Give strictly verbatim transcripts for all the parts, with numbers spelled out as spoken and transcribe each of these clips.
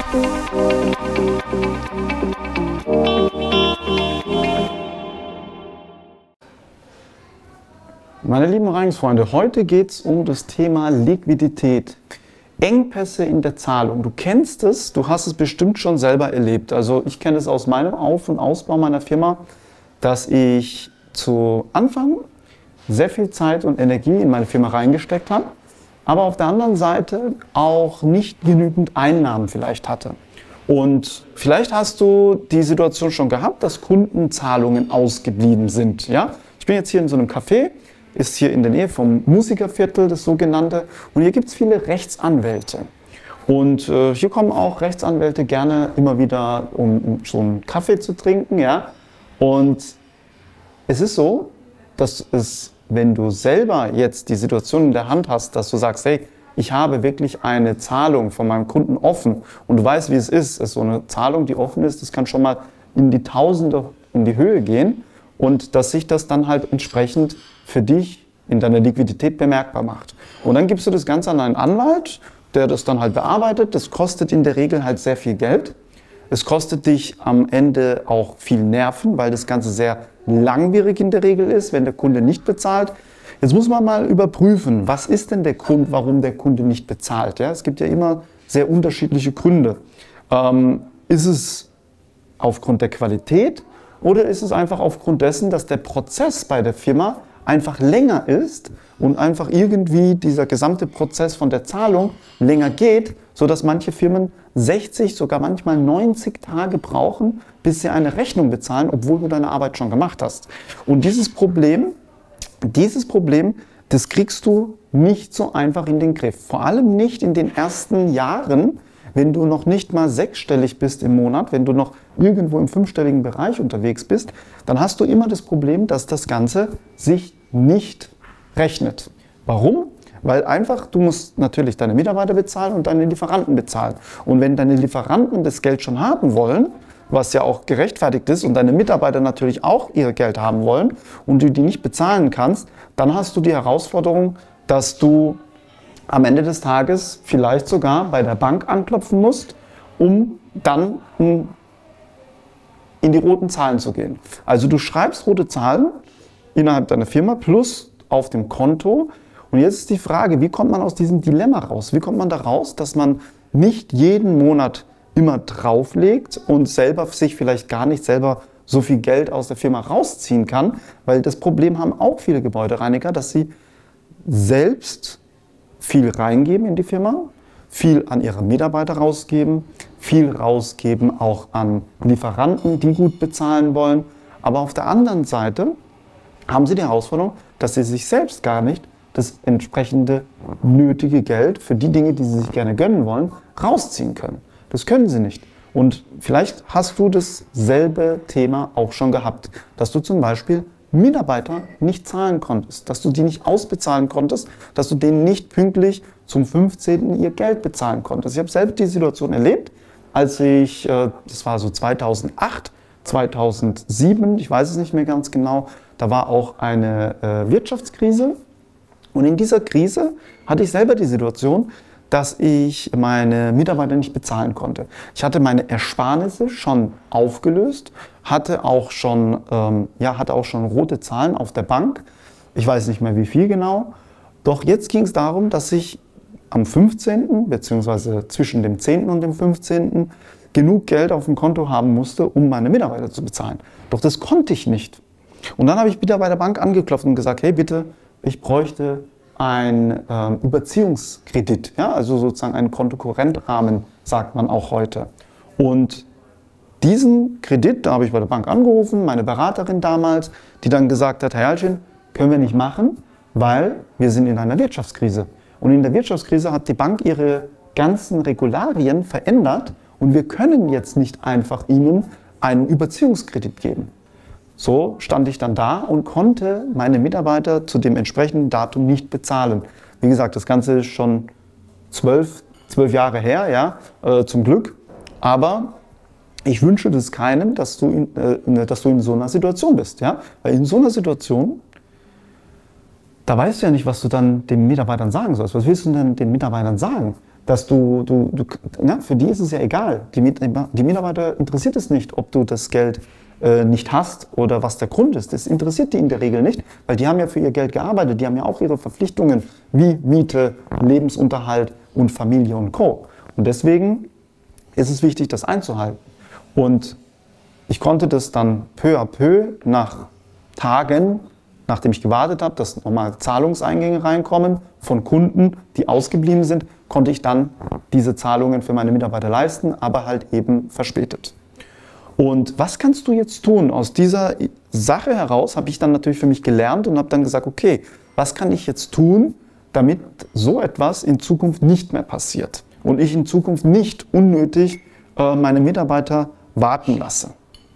Meine lieben Reinigungsfreunde, heute geht es um das Thema Liquidität. Engpässe in der Zahlung. Du kennst es, du hast es bestimmt schon selber erlebt. Also ich kenne es aus meinem Auf- und Ausbau meiner Firma, dass ich zu Anfang sehr viel Zeit und Energie in meine Firma reingesteckt habe, aber auf der anderen Seite auch nicht genügend Einnahmen vielleicht hatte. Und vielleicht hast du die Situation schon gehabt, dass Kundenzahlungen ausgeblieben sind. Ja? Ich bin jetzt hier in so einem Café, ist hier in der Nähe vom Musikerviertel, das sogenannte, und hier gibt es viele Rechtsanwälte. Und äh, hier kommen auch Rechtsanwälte gerne immer wieder, um, um so einen Kaffee zu trinken. Ja? Und es ist so, dass es, wenn du selber jetzt die Situation in der Hand hast, dass du sagst, hey, ich habe wirklich eine Zahlung von meinem Kunden offen und du weißt, wie es ist, es ist so eine Zahlung, die offen ist, das kann schon mal in die Tausende in die Höhe gehen und dass sich das dann halt entsprechend für dich in deiner Liquidität bemerkbar macht. Und dann gibst du das Ganze an einen Anwalt, der das dann halt bearbeitet. Das kostet in der Regel halt sehr viel Geld. Es kostet dich am Ende auch viel Nerven, weil das Ganze sehr langwierig in der Regel ist, wenn der Kunde nicht bezahlt. Jetzt muss man mal überprüfen, was ist denn der Grund, warum der Kunde nicht bezahlt? Ja, es gibt ja immer sehr unterschiedliche Gründe. Ähm, ist es aufgrund der Qualität oder ist es einfach aufgrund dessen, dass der Prozess bei der Firma einfach länger ist und einfach irgendwie dieser gesamte Prozess von der Zahlung länger geht, sodass manche Firmen sechzig, sogar manchmal neunzig Tage brauchen, bis sie eine Rechnung bezahlen, obwohl du deine Arbeit schon gemacht hast. Und dieses Problem, dieses Problem, das kriegst du nicht so einfach in den Griff. Vor allem nicht in den ersten Jahren, wenn du noch nicht mal sechsstellig bist im Monat, wenn du noch irgendwo im fünfstelligen Bereich unterwegs bist, dann hast du immer das Problem, dass das Ganze sich nicht rechnet. Warum? Weil einfach, du musst natürlich deine Mitarbeiter bezahlen und deine Lieferanten bezahlen. Und wenn deine Lieferanten das Geld schon haben wollen, was ja auch gerechtfertigt ist, und deine Mitarbeiter natürlich auch ihr Geld haben wollen und du die nicht bezahlen kannst, dann hast du die Herausforderung, dass du am Ende des Tages vielleicht sogar bei der Bank anklopfen musst, um dann in die roten Zahlen zu gehen. Also du schreibst rote Zahlen innerhalb deiner Firma plus auf dem Konto. Und jetzt ist die Frage, wie kommt man aus diesem Dilemma raus? Wie kommt man da raus, dass man nicht jeden Monat immer drauflegt und selber sich vielleicht gar nicht selber so viel Geld aus der Firma rausziehen kann? Weil das Problem haben auch viele Gebäudereiniger, dass sie selbst viel reingeben in die Firma, viel an ihre Mitarbeiter rausgeben, viel rausgeben auch an Lieferanten, die gut bezahlen wollen. Aber auf der anderen Seite haben sie die Herausforderung, dass sie sich selbst gar nicht das entsprechende nötige Geld für die Dinge, die sie sich gerne gönnen wollen, rausziehen können. Das können sie nicht. Und vielleicht hast du dasselbe Thema auch schon gehabt, dass du zum Beispiel Mitarbeiter nicht zahlen konntest, dass du die nicht ausbezahlen konntest, dass du denen nicht pünktlich zum fünfzehnten ihr Geld bezahlen konntest. Ich habe selbst die Situation erlebt, als ich, das war so zweitausendacht, zweitausendsieben, ich weiß es nicht mehr ganz genau, da war auch eine äh, Wirtschaftskrise und in dieser Krise hatte ich selber die Situation, dass ich meine Mitarbeiter nicht bezahlen konnte. Ich hatte meine Ersparnisse schon aufgelöst, hatte auch schon, ähm, ja, hatte auch schon rote Zahlen auf der Bank. Ich weiß nicht mehr wie viel genau. Doch jetzt ging es darum, dass ich am fünfzehnten beziehungsweise zwischen dem zehnten und dem fünfzehnten genug Geld auf dem Konto haben musste, um meine Mitarbeiter zu bezahlen. Doch das konnte ich nicht. Und dann habe ich wieder bei der Bank angeklopft und gesagt, hey bitte, ich bräuchte einen ähm, Überziehungskredit, ja, also sozusagen einen Kontokorrentrahmen, sagt man auch heute. Und diesen Kredit, da habe ich bei der Bank angerufen, meine Beraterin damals, die dann gesagt hat, Herr Jalcin, können wir nicht machen, weil wir sind in einer Wirtschaftskrise. Und in der Wirtschaftskrise hat die Bank ihre ganzen Regularien verändert und wir können jetzt nicht einfach Ihnen einen Überziehungskredit geben. So stand ich dann da und konnte meine Mitarbeiter zu dem entsprechenden Datum nicht bezahlen. Wie gesagt, das Ganze ist schon zwölf, zwölf Jahre her, ja, äh, zum Glück. Aber ich wünsche das keinem, dass du, in, äh, dass du in so einer Situation bist. Ja? Weil in so einer Situation, da weißt du ja nicht, was du dann den Mitarbeitern sagen sollst. Was willst du denn den Mitarbeitern sagen? dass du, du, du na, für die ist es ja egal. Die, die Mitarbeiter interessiert es nicht, ob du das Geld äh, nicht hast oder was der Grund ist. Das interessiert die in der Regel nicht, weil die haben ja für ihr Geld gearbeitet. Die haben ja auch ihre Verpflichtungen wie Miete, Lebensunterhalt und Familie und Co. Und deswegen ist es wichtig, das einzuhalten. Und ich konnte das dann peu à peu nach Tagen, nachdem ich gewartet habe, dass nochmal Zahlungseingänge reinkommen von Kunden, die ausgeblieben sind, konnte ich dann diese Zahlungen für meine Mitarbeiter leisten, aber halt eben verspätet. Und was kannst du jetzt tun? Aus dieser Sache heraus habe ich dann natürlich für mich gelernt und habe dann gesagt, okay, was kann ich jetzt tun, damit so etwas in Zukunft nicht mehr passiert und ich in Zukunft nicht unnötig äh, meine Mitarbeiter warten lasse.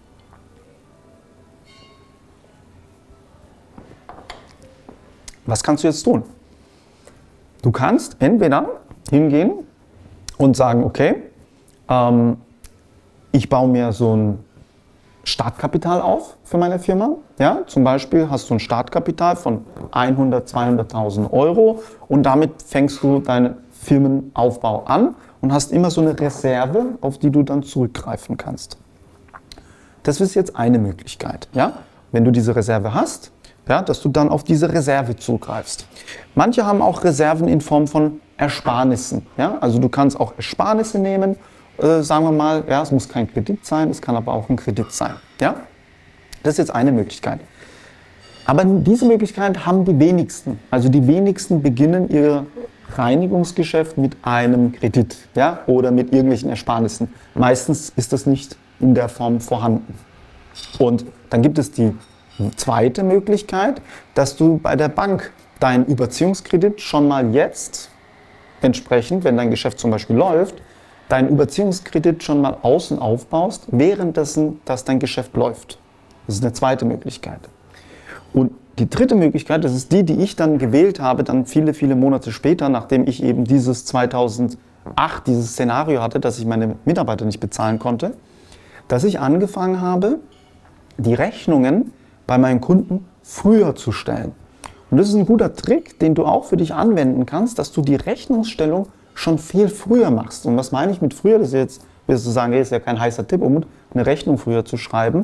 Was kannst du jetzt tun? Du kannst entweder hingehen und sagen, okay, ähm, ich baue mir so ein Startkapital auf für meine Firma. Ja? Zum Beispiel hast du ein Startkapital von hundert, zweihunderttausend Euro und damit fängst du deinen Firmenaufbau an und hast immer so eine Reserve, auf die du dann zurückgreifen kannst. Das ist jetzt eine Möglichkeit. Ja? Wenn du diese Reserve hast, ja, dass du dann auf diese Reserve zugreifst. Manche haben auch Reserven in Form von Ersparnissen. Ja? Also du kannst auch Ersparnisse nehmen, äh, sagen wir mal, ja, es muss kein Kredit sein, es kann aber auch ein Kredit sein. Ja? Das ist jetzt eine Möglichkeit. Aber diese Möglichkeit haben die wenigsten. Also die wenigsten beginnen ihr Reinigungsgeschäft mit einem Kredit, ja, oder mit irgendwelchen Ersparnissen. Meistens ist das nicht in der Form vorhanden. Und dann gibt es die zweite Möglichkeit, dass du bei der Bank deinen Überziehungskredit schon mal jetzt entsprechend, wenn dein Geschäft zum Beispiel läuft, deinen Überziehungskredit schon mal außen aufbaust, währenddessen, dass dein Geschäft läuft. Das ist eine zweite Möglichkeit. Und die dritte Möglichkeit, das ist die, die ich dann gewählt habe, dann viele, viele Monate später, nachdem ich eben dieses zweitausendacht, dieses Szenario hatte, dass ich meine Mitarbeiter nicht bezahlen konnte, dass ich angefangen habe, die Rechnungen bei meinen Kunden früher zu stellen. Und das ist ein guter Trick, den du auch für dich anwenden kannst, dass du die Rechnungsstellung schon viel früher machst. Und was meine ich mit früher? Das ist jetzt, wirst du sagen, das ist ja kein heißer Tipp, um eine Rechnung früher zu schreiben.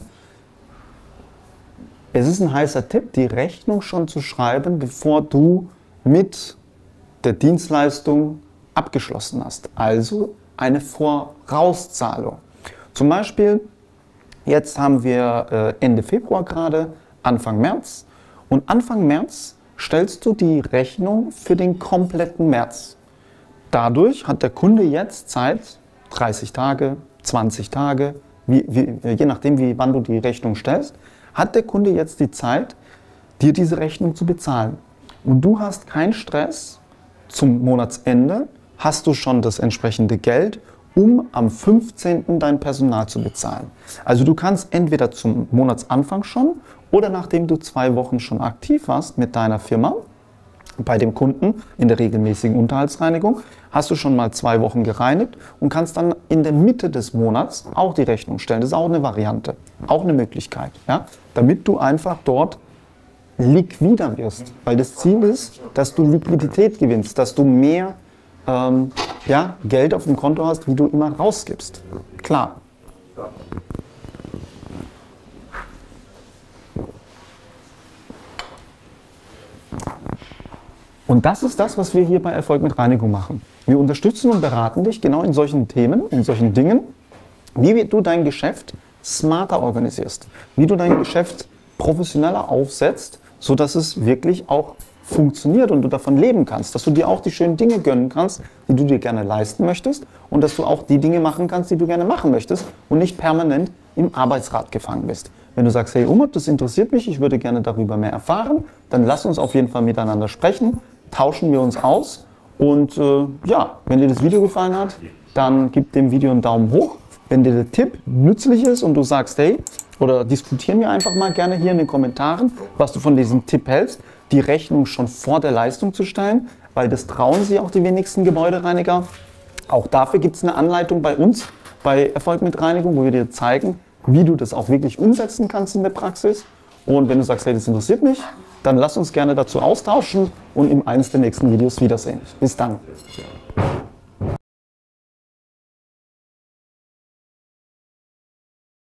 Es ist ein heißer Tipp, die Rechnung schon zu schreiben, bevor du mit der Dienstleistung abgeschlossen hast. Also eine Vorauszahlung. Zum Beispiel, jetzt haben wir Ende Februar gerade, Anfang März. Und Anfang März stellst du die Rechnung für den kompletten März. Dadurch hat der Kunde jetzt Zeit, dreißig Tage, zwanzig Tage, wie, wie, je nachdem, wie, wann du die Rechnung stellst, hat der Kunde jetzt die Zeit, dir diese Rechnung zu bezahlen. Und du hast keinen Stress, zum Monatsende hast du schon das entsprechende Geld, um am fünfzehnten dein Personal zu bezahlen. Also du kannst entweder zum Monatsanfang schon oder nachdem du zwei Wochen schon aktiv warst mit deiner Firma, bei dem Kunden in der regelmäßigen Unterhaltsreinigung, hast du schon mal zwei Wochen gereinigt und kannst dann in der Mitte des Monats auch die Rechnung stellen. Das ist auch eine Variante, auch eine Möglichkeit, ja? Damit du einfach dort liquider wirst. Weil das Ziel ist, dass du Liquidität gewinnst, dass du mehr ähm, ja, Geld auf dem Konto hast, wie du immer rausgibst. Klar. Und das ist das, was wir hier bei Erfolg mit Reinigung machen. Wir unterstützen und beraten dich genau in solchen Themen, in solchen Dingen, wie du dein Geschäft smarter organisierst, wie du dein Geschäft professioneller aufsetzt, sodass es wirklich auch funktioniert und du davon leben kannst, dass du dir auch die schönen Dinge gönnen kannst, die du dir gerne leisten möchtest und dass du auch die Dinge machen kannst, die du gerne machen möchtest und nicht permanent im Arbeitsrad gefangen bist. Wenn du sagst, hey Umut, das interessiert mich, ich würde gerne darüber mehr erfahren, dann lass uns auf jeden Fall miteinander sprechen, tauschen wir uns aus und äh, ja, wenn dir das Video gefallen hat, dann gib dem Video einen Daumen hoch. Wenn dir der Tipp nützlich ist und du sagst, hey, oder diskutieren wir einfach mal gerne hier in den Kommentaren, was du von diesem Tipp hältst, die Rechnung schon vor der Leistung zu stellen, weil das trauen sich auch die wenigsten Gebäudereiniger. Auch dafür gibt es eine Anleitung bei uns, bei Erfolg mit Reinigung, wo wir dir zeigen, wie du das auch wirklich umsetzen kannst in der Praxis. Und wenn du sagst, hey, das interessiert mich, dann lass uns gerne dazu austauschen und in eines der nächsten Videos wiedersehen. Bis dann.